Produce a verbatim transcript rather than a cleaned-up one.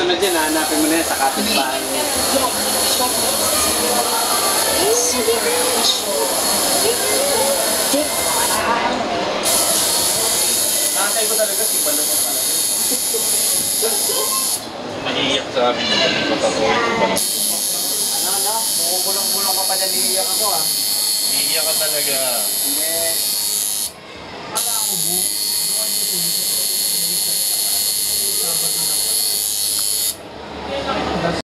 susunod yun, hanapin mo na yan sa kapitbahay mo. Nakatay ko talaga si Balot ang pala. Naiiyak sa amin na hindi ko totoo ito ba? Ano, ano? Bumubulong-bulong ka pa dyan, iiyak ako ah. Naiiyak ka talaga. Hindi. Wala ako bu. Doon ko